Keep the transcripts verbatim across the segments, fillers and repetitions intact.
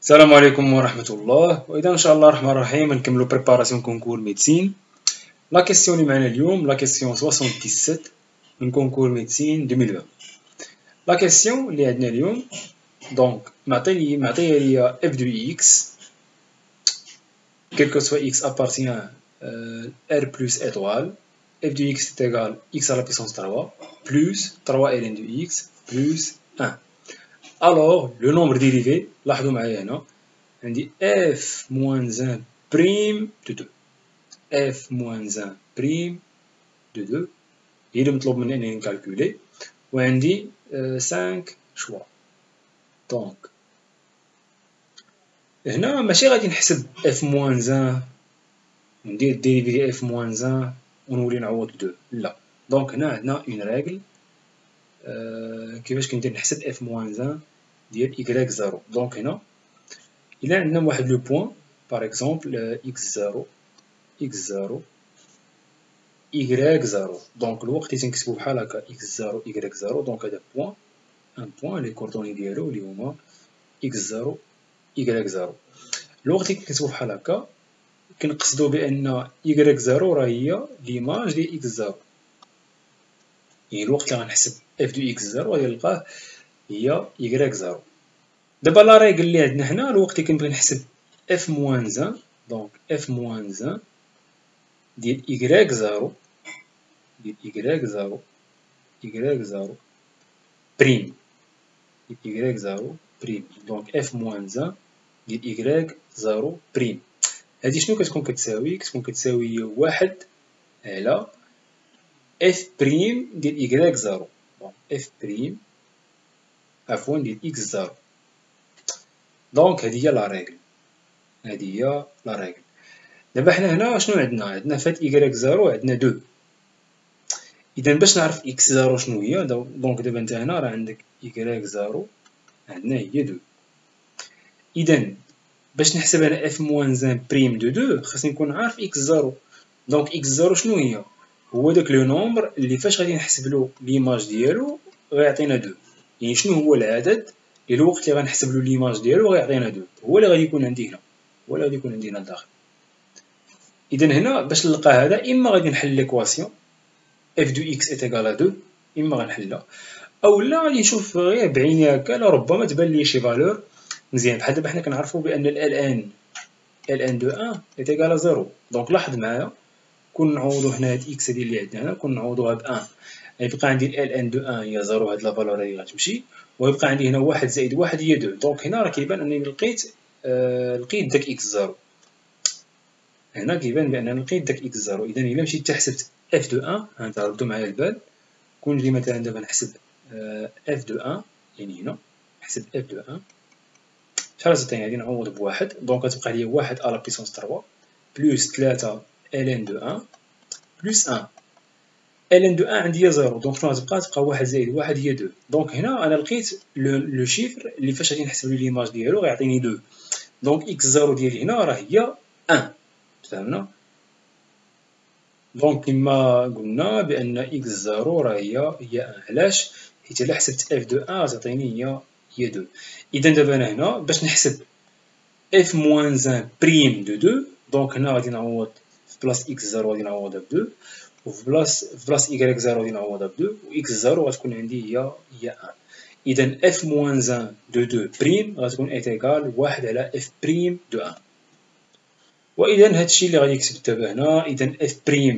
السلام عليكم ورحمة الله. وإذا إن شاء الله الرحمن الرحيم نكملو بريباراسيون كونكور ميديسين. لا كيسيون اللي معنا اليوم لا كيسيون سبعة وستين من كونكور ميديسين ألفين وعشرين. لا كيسيون اللي عندنا اليوم دونك معطي معطيه ليا اف دو اكس كيلكو سوا اكس ابارتيان ار بلس étoile f de x est égal x à la puissance trois plus trois ln de x plus un. Alors le nombre dérivé لاحظوا معايا هنا عندي f moins un prime de deux f moins un prime de deux هي اللي مطلوب مني انني نكالكولي وعندي خمسة شوا. دونك هنا ماشي غادي نحسب f moins un ندير ديريفي ديال f moins un ونولي نعوض بدو، لا. دونك هنا عندنا اون ريغل أه كيفاش كندير نحسب f moins un ديال y زيرو. دونك هنا إلا عندنا واحد لو بوين باغ اكزومبل x زيرو x زيرو y زيرو، دونك الوقت اللي تنكتبو بحال هكا x زيرو y زيرو، دونك هذا بوين ان بوين لي كوردوني ديالو اللي هما x زيرو y زيرو. الوقت اللي كنكتبو بحال هكا كنقصدو بان y زيرو راه هي ليماج ديال x زيرو، يعني الوقت اللي غنحسب f دو x زيرو غادي نلقاه هي y زيرو. دابا لا ريغل اللي عندنا هنا الوقت اللي كنبغي نحسب f moins un دونك f moins un ديال y زيرو ديال y زيرو y زيرو بريم ديال y زيرو بريم، دونك f moins un ديال y زيرو بريم. هادي شنو كتكون كتساوي؟ كتكون كتساوي واحد على f بريم ديال y زيرو، دونك f بريم عفوا ديال x زيرو. دونك هادي هي لا ريغل، هادي هي لا ريغل. دابا حنا هنا شنو عندنا؟ عندنا فهاد y زيرو عندنا دو، اذا باش نعرف x زيرو شنو هي دونك دابا انت هنا راه عندك y زيرو عندنا هي دو، اذا باش نحسب انا f moins un بريم دو دو خاصني نكون عارف x زيرو. دونك x زيرو شنو هي؟ هو داك لو نومبر اللي فاش غادي نحسب له ليماج ديالو غيعطينا دو، يعني شنو هو العدد اللي الوقت اللي غنحسب له ليماج ديالو غيعطينا دو، هو اللي غادي يكون عندي هنا، هو اللي غادي يكون عندي هنا لداخل. اذا هنا باش نلقى هذا اما غادي نحل ليكواسيون f دو x est égal à deux، اما غنحلها اولا غادي نشوف غير بعيني هكا لربما تبان لي شي فالور مزيان. بحال دابا حنا كنعرفوا بان ال ان ln دو واحد est égal à زيرو، دونك لاحظ معايا كون نعوضو هنا هاد x ديال اللي عندنا هنا كون نعوضوها ب واحد غيبقى عندي ln دو واحد هي زيرو، هاد لا فالور هادي غتمشي ويبقى عندي هنا واحد زائد واحد هي دو. دونك هنا راه كيبان انني لقيت آه لقيت داك x زيرو، هنا كيبان بانني لقيت داك x زيرو. اذا الا مشيت حتى حسبت f دو واحد هانت ردوا معايا البال، كون نجي مثلا دابا نحسب آه f دو واحد يعني هنا نحسب f دو واحد شحال غتعطيني؟ غادي نعوض بواحد، دونك غتبقى لي واحد على بيسونس ثلاثة بلس ثلاثة ln دو واحد بلس واحد ln دو واحد عندي هي زيرو، دونك شنو غتبقى؟ تبقى واحد زائد واحد هي دو. دونك هنا انا لقيت لو شيفر اللي فاش غادي نحسب له ليماج ديالو غيعطيني دو، دونك x زيرو ديالي هنا راه هي واحد. فهمنا؟ دونك كما قلنا بان x زيرو راه هي هي واحد. علاش؟ حيت الا حسبت f دو واحد غتعطيني هي هي دو. اذا دابا انا هنا باش نحسب f moins un prime de deux دونك هنا غادي نعوض في بلاص x زيرو غادي نعوضها ب deux وفي بلاص في بلاص y زيرو غادي نعوضها ب deux و x زيرو غتكون عندي هي هي واحد. اذا f moins un de deux prime غتكون est égal واحد على f prime de واحد. واذا هادشي اللي غادي نكتب دابا هنا، اذا f prime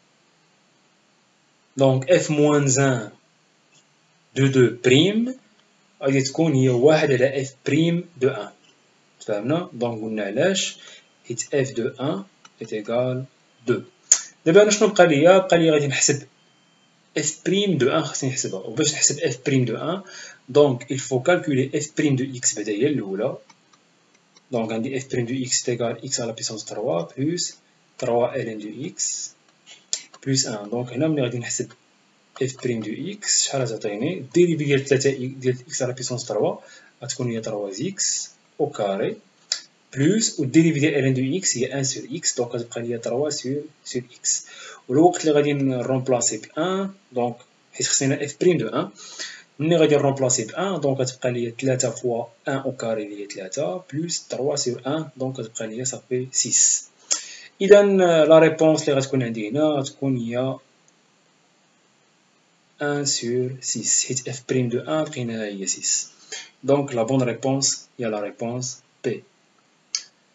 دونك f moins un de deux prime غادي تكون هي واحد على f prime de واحد. فهمنا؟ دونك قلنا علاش؟ حيت f de واحد est égal deux. دابا انا شنو بقى ليا؟ بقى ليا غادي نحسب f prime de واحد خاصني نحسبها، وباش نحسب f prime de واحد دونك il faut calculer f prime de x بعدا هي الاولى. دونك عندي f prime de x est égal x à la puissance trois plus trois ln de x plus واحد. دونك هنا ملي غادي نحسب f prime de x شحال غتعطيني؟ ديريفي ديال ثلاثة ديال x à la puissance trois غتكون هي trois x au carré بلس والديريفي ديال ln دو x هي واحد sur x، دونك غتبقى ليا trois sur sur x. والوقت اللي غادي نرومبلاسي ب واحد دونك حيت خصني f بريم دو واحد ملي غادي نرومبلاسي ب واحد دونك غتبقى ليا ثلاثة فوا واحد او كاري اللي هي ثلاثة بلس ثلاثة سور واحد دونك غتبقى ليا صافي ستة. اذا لا ريبونس اللي غتكون عندي هنا غتكون هي واحد سور ستة حيت اف بريم دو واحد لقيناها هي ستة. دونك لا بون ريبونس هي لا ريبونس بي.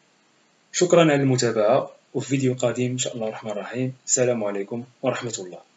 شكرا على المتابعة، وفي فيديو قادم ان شاء الله الرحمن الرحيم. السلام عليكم ورحمة الله.